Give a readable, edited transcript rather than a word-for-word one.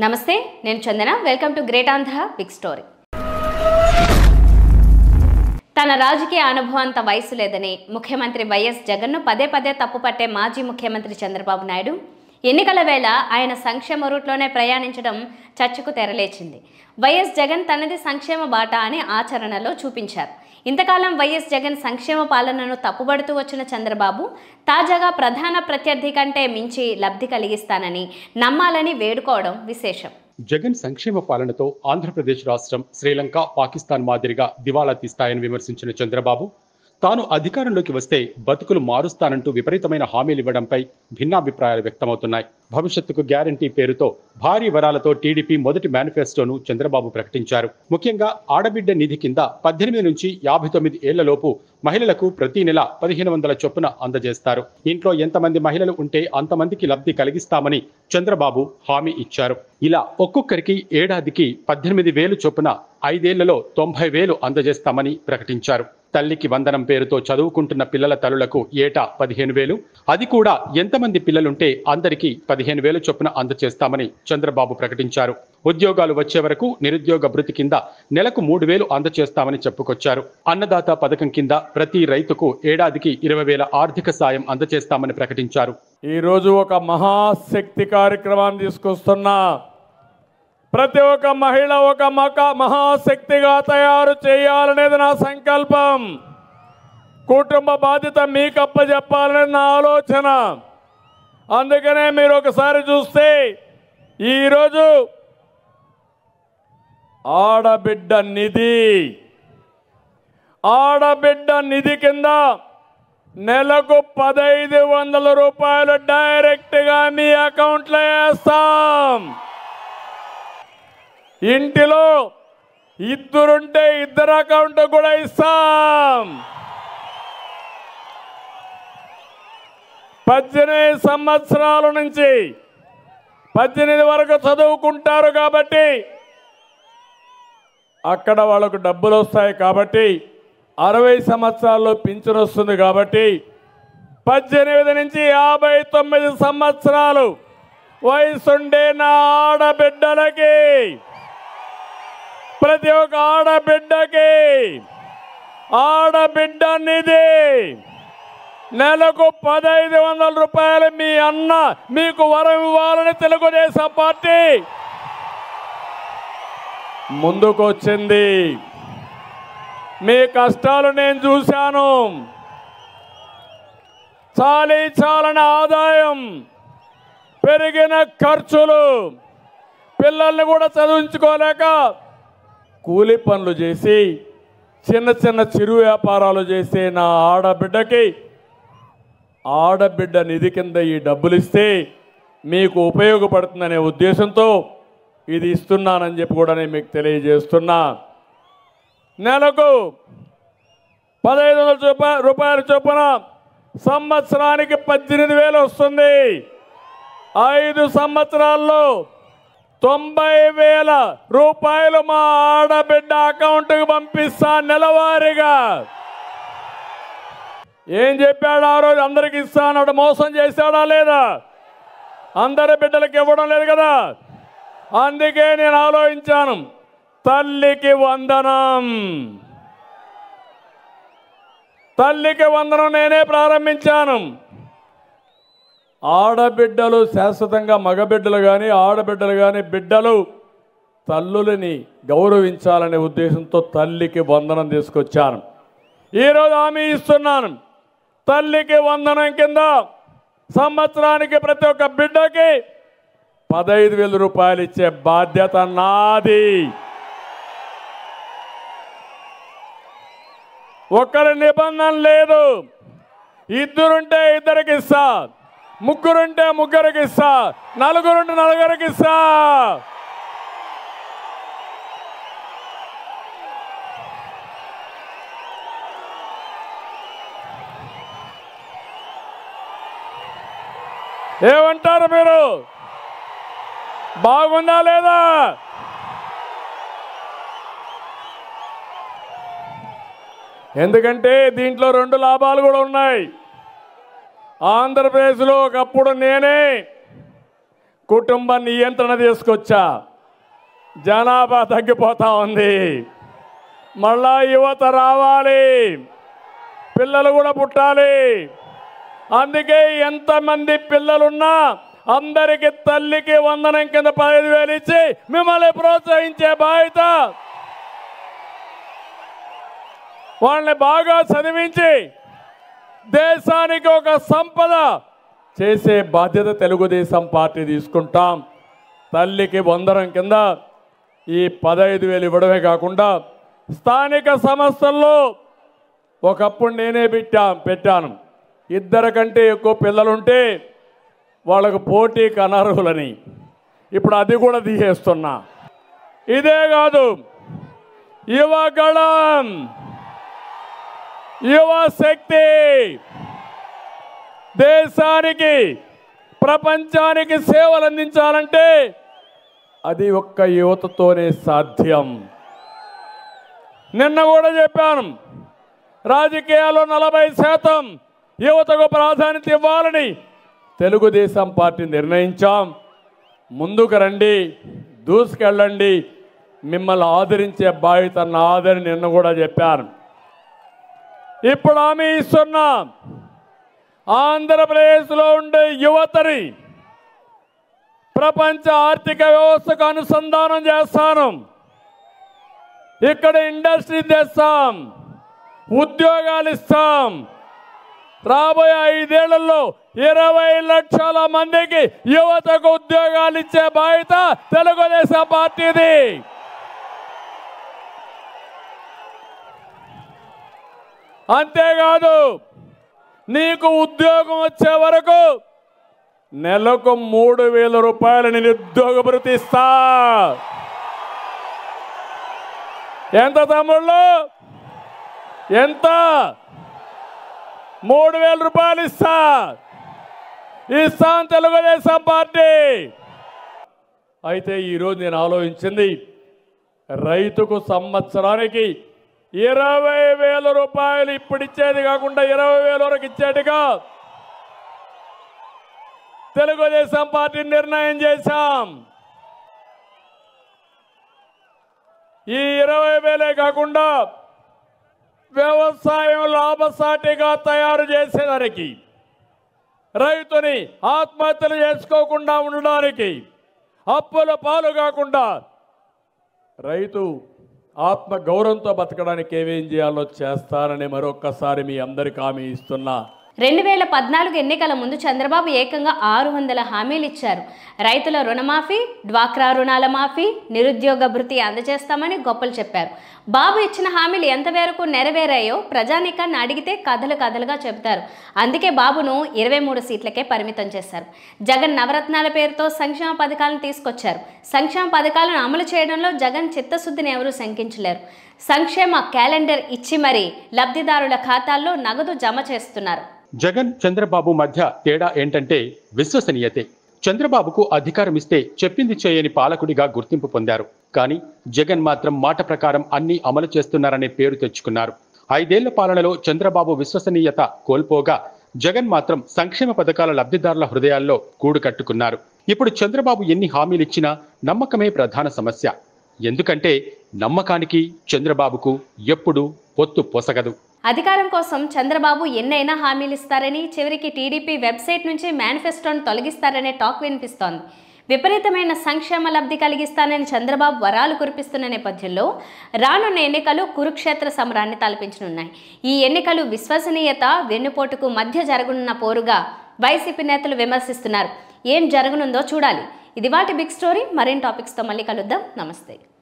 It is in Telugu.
నమస్తే, నేను Chandana. Welcome to great Andhra big story. తన రాజకీయ అనుభవంత వయసు లేదని ముఖ్యమంత్రి వైఎస్ జగన్ను పదే పదే తప్పుపట్టే మాజీ ముఖ్యమంత్రి చంద్రబాబు నాయుడు ఎన్నికల వేళ ఆయన సంక్షేమ రూట్లోనే ప్రయాణించడం చర్చకు తెరలేచింది. వైఎస్ జగన్ తనది సంక్షేమ బాట అని ఆచరణలో చూపించారు. ఇంతకాలం వైఎస్ జగన్ సంక్షేమ పాలనను తప్పుబడుతూ వచ్చిన చంద్రబాబు తాజాగా ప్రధాన ప్రత్యర్థి కంటే మించి లబ్ధి కలిగిస్తానని నమ్మాలని వేడుకోవడం విశేషం. జగన్ సంక్షేమ పాలనతో ఆంధ్రప్రదేశ్ రాష్ట్రం శ్రీలంక, పాకిస్తాన్ మాదిరిగా దివాలా తీస్తాయని విమర్శించిన చంద్రబాబు తాను అధికారంలోకి వస్తే బతుకులు మారుస్తానంటూ విపరీతమైన హామీలు ఇవ్వడంపై భిన్నాభిప్రాయాలు వ్యక్తమవుతున్నాయి. భవిష్యత్తుకు గ్యారంటీ పేరుతో భారీ వరాలతో టీడీపీ మొదటి మేనిఫెస్టోను చంద్రబాబు ప్రకటించారు. ముఖ్యంగా ఆడబిడ్డ నిధి కింద 18 నుంచి 59 ఏళ్లలోపు మహిళలకు ప్రతి నెల 1500 చొప్పున అందజేస్తారు. ఇంట్లో ఎంతమంది మహిళలు ఉంటే అంతమందికి లబ్ధి కలిగిస్తామని చంద్రబాబు హామీ ఇచ్చారు. ఇలా ఒక్కొక్కరికి ఏడాదికి 18,000 చొప్పున 5 ఏళ్లలో 90,000 అందజేస్తామని ప్రకటించారు. తల్లికి వందనం పేరుతో చదువుకుంటున్న పిల్లల తల్లులకు ఏటా 15,000, అది కూడా ఎంతమంది పిల్లలుంటే అందరికీ 15,000 చొప్పున అందజేస్తామని చంద్రబాబు ప్రకటించారు. ఉద్యోగాలు వచ్చే వరకు నిరుద్యోగ భృతి కింద నెలకు 3,000 అందజేస్తామని చెప్పుకొచ్చారు. అన్నదాత పథకం కింద ప్రతి రైతుకు ఏడాదికి 20,000 ఆర్థిక సాయం అందజేస్తామని ప్రకటించారు. ఈరోజు ఒక మహాశక్తి కార్యక్రమాన్ని తీసుకొస్తున్నా. ప్రతి ఒక్క మహిళ ఒక మహాశక్తిగా తయారు చేయాలనేది నా సంకల్పం. కుటుంబ బాధ్యత మీకు అప్పచెప్పాలనేది నా ఆలోచన. అందుకనే మీరు ఒకసారి చూస్తే ఈరోజు ఆడబిడ్డ నిధి కింద నెలకు 1,500 రూపాయలు డైరెక్ట్గా మీ అకౌంట్లో వేస్తాం. ఇంటిలో ఇద్దరుంటే ఇద్దరు అకౌంట్ కూడా ఇస్తాం. 18 సంవత్సరాల నుంచి 18 వరకు చదువుకుంటారు కాబట్టి అక్కడ వాళ్ళకు డబ్బులు వస్తాయి. కాబట్టి 60 సంవత్సరాల్లో పింఛన్ వస్తుంది. కాబట్టి 18 నుంచి 59 సంవత్సరాలు వయసుండే నా ఆడబిడ్డలకి, ప్రతి ఒక్క ఆడబిడ్డకి ఆడబిడ్డ నిధి నెలకు 1,500 రూపాయలు మీ అన్న మీకు వరం ఇవ్వాలని తెలుగుదేశం పార్టీ ముందుకు వచ్చింది. మీ కష్టాలు నేను చూశాను. చాలని ఆదాయం, పెరిగిన ఖర్చులు, పిల్లల్ని కూడా చదివించుకోలేక కూలి పనులు చేసి చిన్న చిరు వ్యాపారాలు చేసే నా ఆడబిడ్డకి ఆడబిడ్డ నిధి కింద ఈ డబ్బులు ఇస్తే మీకు ఉపయోగపడుతుందనే ఉద్దేశంతో ఇది ఇస్తున్నానని చెప్పి కూడా నేను మీకు తెలియజేస్తున్నా. నెలకు 1,500 రూపాయల చొప్పున సంవత్సరానికి 18,000 వస్తుంది. 5 సంవత్సరాల్లో 90,000 రూపాయలు మా ఆడబిడ్డ అకౌంట్కి పంపిస్తా నెలవారీగా. ఏం చెప్పాడు ఆ రోజు? అందరికి ఇస్తా అన్నాడు. మోసం చేశాడా లేదా? అందరి బిడ్డలకి ఇవ్వడం లేదు కదా. అందుకే నేను ఆలోచించాను, తల్లికి వందనం నేనే ప్రారంభించాను. ఆడబిడ్డలు శాశ్వతంగా, మగబిడ్డలు కానీ ఆడబిడ్డలు కానీ బిడ్డలు తల్లులని గౌరవించాలనే ఉద్దేశంతో తల్లికి వందనం తీసుకొచ్చాను. ఈరోజు హామీ ఇస్తున్నాను, తల్లికి వందనం కింద సంవత్సరానికి ప్రతి ఒక్క బిడ్డకి 15,000 రూపాయలు ఇచ్చే బాధ్యత నాది. ఒక్కరి నిబంధన లేదు. ఇద్దరుంటే ఇద్దరికి ఇస్తా, ముగ్గురుంటే ముగ్గురికి ఇస్తా, నలుగురుంటే నలుగురికి ఇస్తా. ఏమంటారు మీరు? బాగుందా లేదా? ఎందుకంటే దీంట్లో 2 లాభాలు కూడా ఉన్నాయి. ఆంధ్రప్రదేశ్లో ఒకప్పుడు నేనే కుటుంబ నియంత్రణ తీసుకొచ్చా, జనాభా తగ్గిపోతా ఉంది, మళ్ళా యువత రావాలి, పిల్లలు కూడా పుట్టాలి. అందుకే ఎంతమంది పిల్లలున్నా అందరికి తల్లికి వందనం కింద 15,000 ఇచ్చి మిమ్మల్ని ప్రోత్సహించే బాధ్యత, వాళ్ళని బాగా చదివించి దేశానికి ఒక సంపద చేసే బాధ్యత తెలుగుదేశం పార్టీ తీసుకుంటాం. తల్లికి వందనం కింద ఈ 15,000 ఇవ్వడమే కాకుండా స్థానిక సంస్థల్లో ఒకప్పుడు నేనే పెట్టాను, 2 కంటే ఎక్కువ పిల్లలుంటే వాళ్ళకు పోటీకి అనర్హులని. ఇప్పుడు అది కూడా తీసేస్తున్నా. ఇదే కాదు, యువగళం, యువశక్తి, దేశానికి ప్రపంచానికి సేవలు అందించాలంటే అది ఒక్క యువతతోనే సాధ్యం. నిన్న కూడా చెప్పాను, రాజకీయాల్లో 40% యువతకు ప్రాధాన్యత ఇవ్వాలని తెలుగుదేశం పార్టీ నిర్ణయించాం. ముందుకు రండి, దూసుకెళ్ళండి, మిమ్మల్ని ఆదరించే బాధ్యత నాదని నిన్న కూడా చెప్పాను. ఇప్పుడు హామీ ఇస్తున్నా, ఆంధ్రప్రదేశ్లో ఉండే యువతని ప్రపంచ ఆర్థిక వ్యవస్థకు అనుసంధానం చేస్తాను. ఇక్కడ ఇండస్ట్రీ తెస్తాం, ఉద్యోగాలు ఇస్తాం. రాబోయే 5 ఏళ్లలో 20 లక్షల మందికి యువతకు ఉద్యోగాలు ఇచ్చే బాధ్యత తెలుగుదేశం పార్టీది. అంతేకాదు, నీకు ఉద్యోగం వచ్చే వరకు నెలకు 3,000 రూపాయలు నిరుద్యోగ భృతి ఇస్తా. ఎంత తమ్ముళ్ళు? ఎంత? 3,000 రూపాయలు ఇస్తాం తెలుగుదేశం పార్టీ. అయితే ఈరోజు నేను ఆలోచించింది, రైతుకు సంవత్సరానికి 20,000 రూపాయలు ఇప్పుడు ఇచ్చేది కాకుండా 20,000 వరకు ఇచ్చేట్టుగా తెలుగుదేశం పార్టీ నిర్ణయం చేశాం. ఈ 20,000 కాకుండా వ్యవసాయం లాభసాటిగా తయారు చేసేదానికి, రైతుని ఆత్మహత్యలు చేసుకోకుండా ఉండడానికి, అప్పుల పాలు కాకుండా రైతు ఆత్మ గౌరవంతో బతకడానికి ఏమేం చేయాలో చేస్తానని మరొక్కసారి మీ అందరికీ హామీ ఇస్తున్నా. 2014 ఎన్నికల ముందు చంద్రబాబు ఏకంగా 600 హామీలు ఇచ్చారు. రైతుల రుణమాఫీ, డ్వాక్రా రుణాల మాఫీ, నిరుద్యోగ భృతి అందజేస్తామని గొప్పలు చెప్పారు. బాబు ఇచ్చిన హామీలు ఎంతవరకు నెరవేరాయో ప్రజానీకాన్ని అడిగితే కథలు కథలుగా చెబుతారు. అందుకే బాబును 23 సీట్లకే పరిమితం చేశారు. జగన్ నవరత్నాల పేరుతో సంక్షేమ పథకాలను తీసుకొచ్చారు. సంక్షేమ పథకాలను అమలు చేయడంలో జగన్ చిత్తశుద్ధిని ఎవరూ శంకించలేరు. సంక్షేమ క్యాలెండర్ ఇచ్చి మరీ లబ్ధిదారుల ఖాతాల్లో నగదు జమ చేస్తున్నారు. జగన్ చంద్రబాబు మధ్య తేడా ఏంటంటే విశ్వసనీయతే. చంద్రబాబుకు అధికారం ఇస్తే చెప్పింది చేయని పాలకుడిగా గుర్తింపు పొందారు. కానీ జగన్ మాత్రం మాట ప్రకారం అన్ని అమలు చేస్తున్నారనే పేరు తెచ్చుకున్నారు. 5 ఏళ్ల పాలనలో చంద్రబాబు విశ్వసనీయత కోల్పోగా జగన్ మాత్రం సంక్షేమ పథకాల లబ్ధిదారుల హృదయాల్లో కూడు కట్టుకున్నారు. ఇప్పుడు చంద్రబాబు ఎన్ని హామీలు ఇచ్చినా నమ్మకమే ప్రధాన సమస్య. ఎందుకంటే నమ్మకానికి చంద్రబాబుకు ఎప్పుడూ పొత్తు పొసగదు. అధికారం కోసం చంద్రబాబు ఎన్నైనా హామీలు ఇస్తారని, చివరికి టీడీపీ వెబ్సైట్ నుంచి మేనిఫెస్టోను తొలగిస్తారనే టాక్ వినిపిస్తోంది. విపరీతమైన సంక్షేమ లబ్ధి కలిగిస్తానని చంద్రబాబు వరాలు కురిపిస్తున్న నేపథ్యంలో రానున్న ఎన్నికలు కురుక్షేత్ర సమరాన్ని తలపించనున్నాయి. ఈ ఎన్నికలు విశ్వసనీయత, వెన్నుపోటుకు మధ్య జరగనున్న పోరుగా వైసీపీ నేతలు విమర్శిస్తున్నారు. ఏం జరగనుందో చూడాలి. ఇది వాటి బిగ్ స్టోరీ. మరిన్ని టాపిక్స్తో మళ్ళీ కలుద్దాం. నమస్తే.